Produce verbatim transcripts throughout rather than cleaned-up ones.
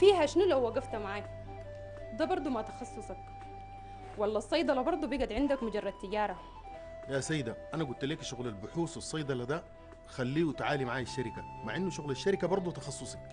فيها شنو لو وقفت معاي؟ ده برضو ما تخصصك، ولا الصيدلة برضو بقت عندك مجرد تجارة؟ يا سيدة أنا قلت لك شغل البحوث والصيدلة ده خليه وتعالي معاي الشركة، مع إنه شغل الشركة برضه تخصصك.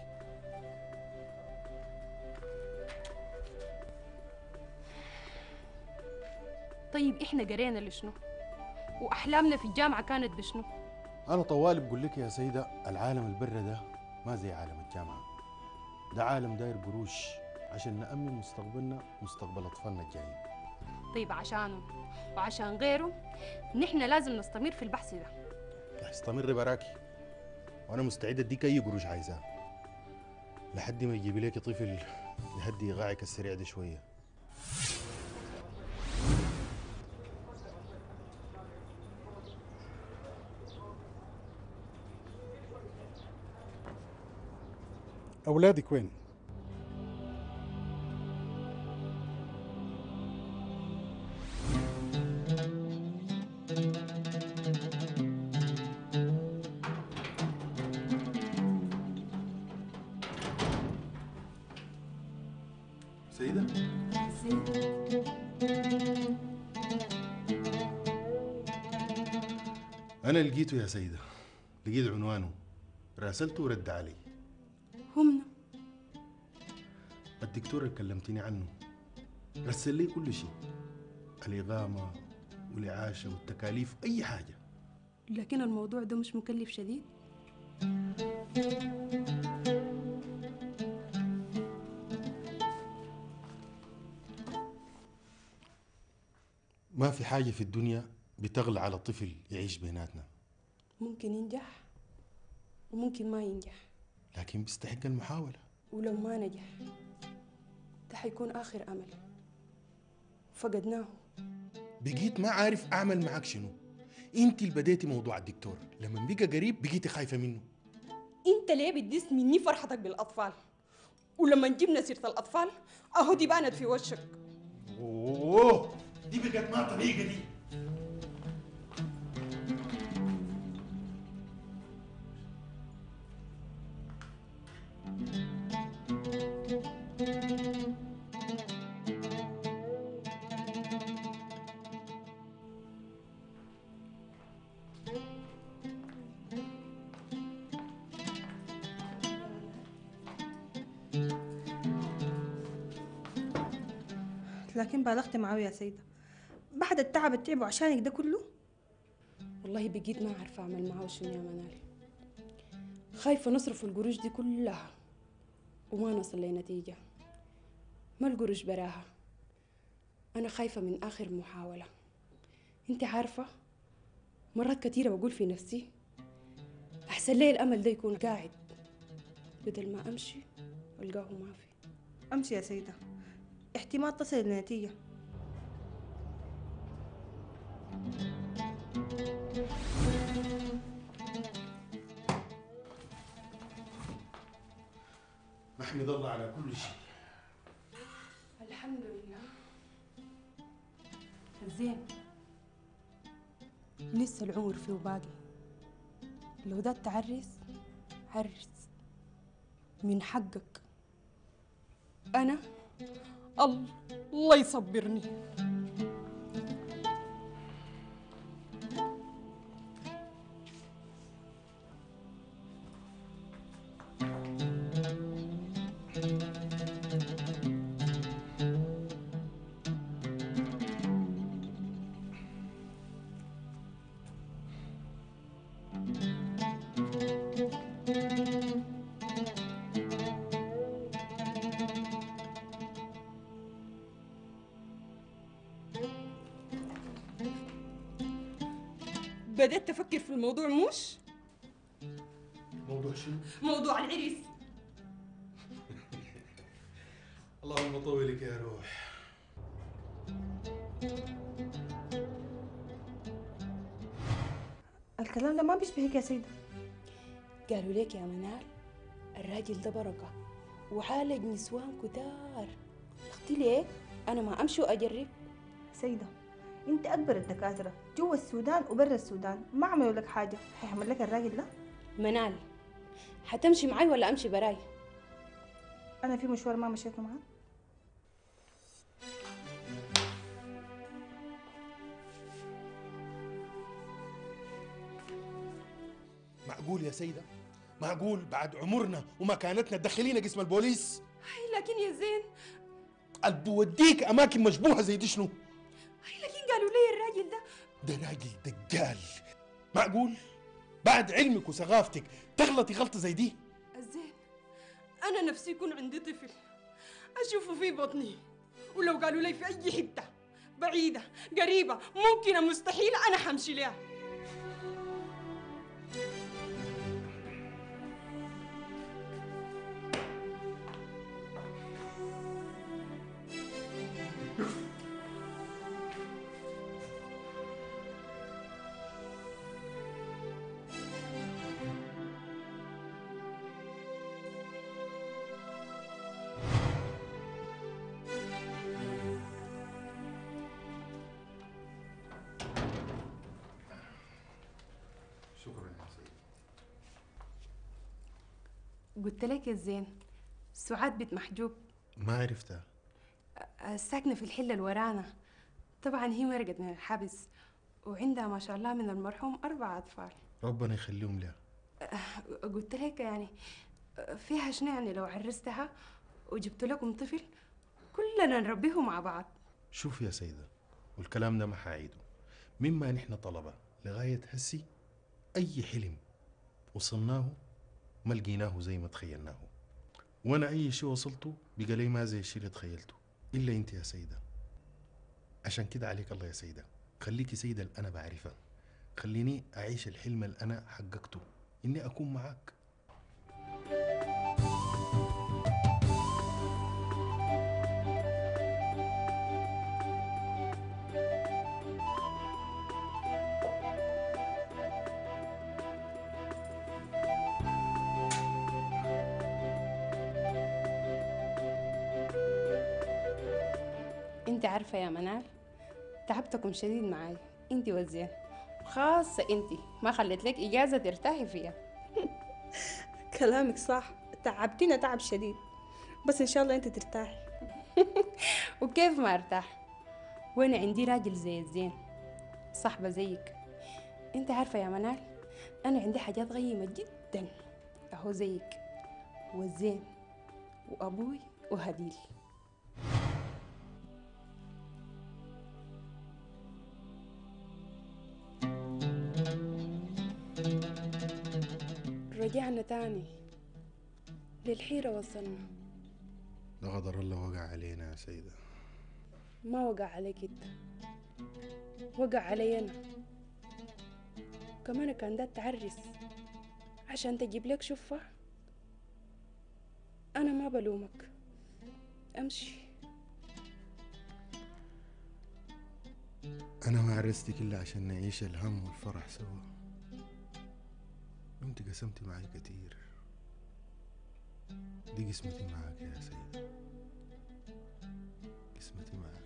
طيب إحنا قرينا لشنو؟ وأحلامنا في الجامعة كانت بشنو؟ أنا طوالي بقول لك يا سيدة، العالم البر ده ما زي عالم الجامعة، ده عالم داير قروش عشان نأمن مستقبلنا مستقبل أطفالنا الجايين. طيب عشانه وعشان غيره نحن لازم نستمر في البحث ده. استمر براكي، وأنا مستعد أديك أي قروش عايزاه لحد ما يجيب لك طفل يهدي إيقاعك السريع ده شوية. أولادك وين؟ سيدة؟ أنا لقيته يا سيدة، لقيت عنوانه، راسلته ورد علي. همنا الدكتور اللي كلمتني عنه رسل لي كل شيء، الإقامة والإعاشة والتكاليف أي حاجة. لكن الموضوع ده مش مكلف شديد؟ ما في حاجة في الدنيا بتغلى على طفل يعيش بيناتنا. ممكن ينجح وممكن ما ينجح، لكن بيستحق المحاولة. ولو ما نجح ده حيكون آخر أمل فقدناه. بقيت ما عارف أعمل معك شنو. أنت اللي بديتي موضوع الدكتور، لما بقى قريب بقيتي خايفة منه. انت ليه بتدس مني فرحتك بالاطفال؟ ولما جبنا سيره الاطفال اهو دي بانت في وشك. اوه دي بقت ما طريقه دي. لكن بالغت معاه يا سيدة، بعد التعب اللي تعبوا عشانك ده كله. والله بقيت ما عارفه اعمل معاه شنو يا منال، خايفه نصرف القروش دي كلها وما نصل لنتيجه. ما القروش براها، انا خايفه من اخر محاوله. انت عارفه مرات كتيره بقول في نفسي احسن لي الامل ده يكون قاعد بدل ما امشي والقاه ما في. امشي يا سيدة، احتمال تصل لنتيجة. نحمد الله على كل شيء. الحمد لله. زين، لسه العمر فيه باقي، لو ده تعرس عرس من حقك. أنا الله يصبرني. بدأت تفكر في الموضوع مش؟ موضوع شنو؟ موضوع العريس. اللهم طولك يا روح. الكلام ده ما بيشبهك يا سيدة. قالوا ليك يا منال الراجل ده بركة وعالج نسوان كتار. اختي ليه أنا ما أمشي وأجرب؟ سيدة انت اكبر الدكاترة جوا السودان وبرا السودان، ما عملوا لك حاجة، هيعمل لك الراجل ده؟ منال حتمشي معاي ولا أمشي براي؟ انا في مشوار ما مشيته معاه. معقول يا سيدة؟ معقول بعد عمرنا ومكانتنا تدخلينا قسم البوليس؟ هاي لكن يا زين، بوديك اماكن مشبوهه زي دي شنو؟ هاي لكن قالوا لي الراجل ده ده راجل دجال. معقول بعد علمك وثقافتك تغلطي غلطه زي دي؟ الزين، انا نفسي يكون عندي طفل اشوفه في بطني، ولو قالوا لي في اي حته بعيده قريبه ممكنه مستحيله انا حمشي لها. شكرا يا سيدي. قلت لك يا زين، سعاد بنت محجوب ما عرفتها. ساكنه في الحله اللي ورانا. طبعا هي مرقت من الحبس، وعندها ما شاء الله من المرحوم اربع اطفال. ربنا يخليهم لها. قلت لك يعني فيها شنو يعني لو عرستها وجبت لكم طفل كلنا نربيه مع بعض. شوف يا سيدة، والكلام ده ما حاعيده، مما نحن طلبة لغاية هسي أي حلم وصلناه ما لقيناه زي ما تخيلناه، وأنا أي شيء وصلته بقى لي ما زي الشيء اللي تخيلته إلا أنت يا سيدة. عشان كده عليك الله يا سيدة، خليكي سيدة اللي أنا بعرفها، خليني أعيش الحلم اللي أنا حققته، إني أكون معاك. انت عارفه يا منال، تعبتكم شديد معاي انت والزين، خاصه انت ما خليت لك اجازه ترتاحي فيها. كلامك صح، تعبتينا تعب شديد، بس ان شاء الله انت ترتاحي. وكيف ما ارتاح وانا عندي راجل زي الزين، صاحبه زيك. انت عارفه يا منال، انا عندي حاجات غيمه جدا اهو زيك والزين وابوي وهديل. رجعنا تاني للحيرة وصلنا. لا قدر الله وقع علينا يا سيدة. ما وقع عليك انت، وقع علي انا كمان. كان ده تعرس عشان تجيب لك شفة. انا ما بلومك، امشي. أنا ما عرستك إلا عشان نعيش الهم والفرح سوا، وأنت قسمتي معي كتير. دي قسمتي معاك يا سيدة، قسمتي معاك.